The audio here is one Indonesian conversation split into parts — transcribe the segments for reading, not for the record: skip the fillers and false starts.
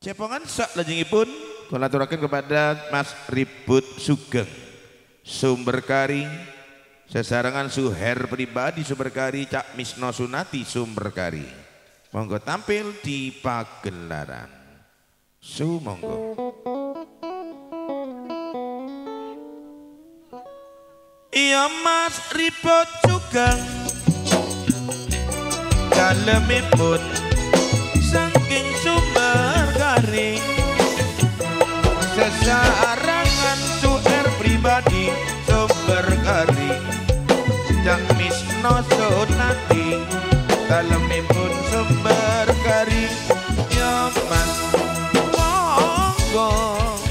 Cepongan sak lajengipun kula aturaken kepada Mas Ribut Sugeng Sumberkari, sesarengan Suher Pribadi Sumberkari, Cak Misno Sunati Sumberkari. Monggo tampil di pagelaran. Sumonggo. Iya Mas Ribut Sugeng dalemipun saking Sumberkari, sesarangan Suher Pribadi Sumberkari, Cak Misno Sunati dalemipun Sumberkari. Ya Mas monggo.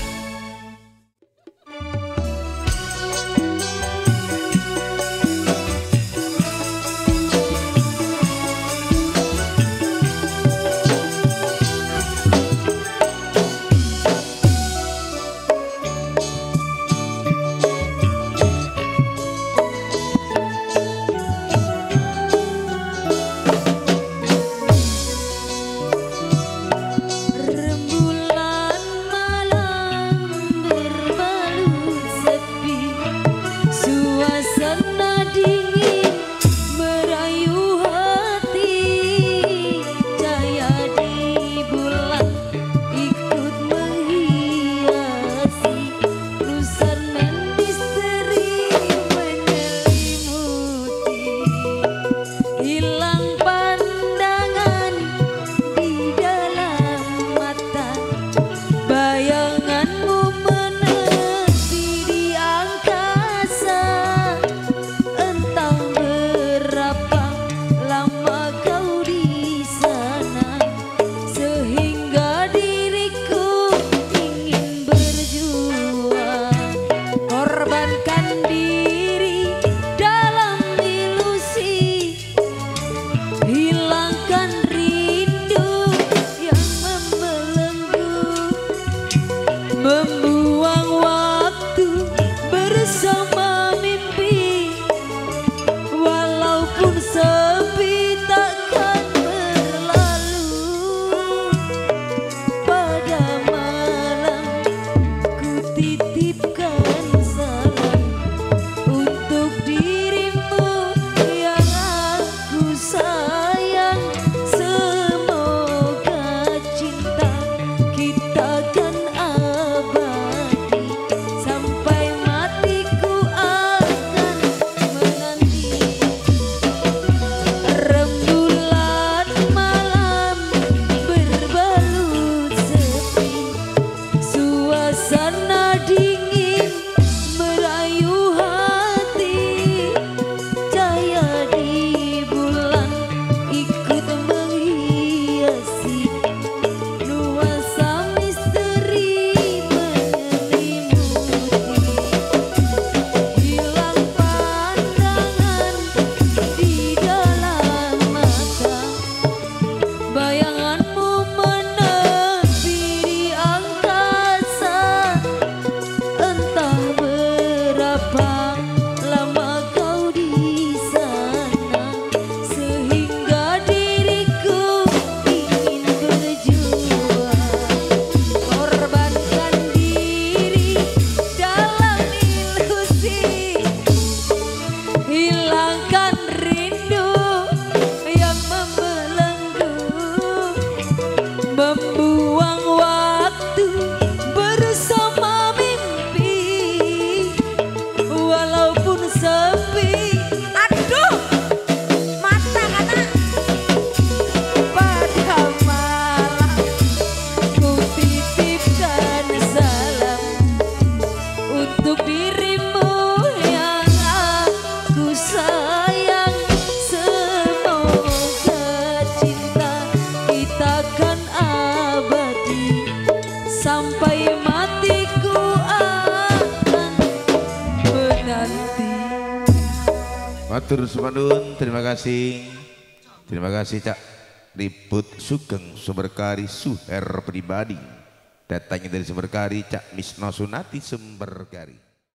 Matur suwun, terima kasih. Terima kasih Cak Ribut Sugeng Sumberkari Suher Pribadi. Datangnya dari Sumberkari, Cak Misno Sunati Sumberkari.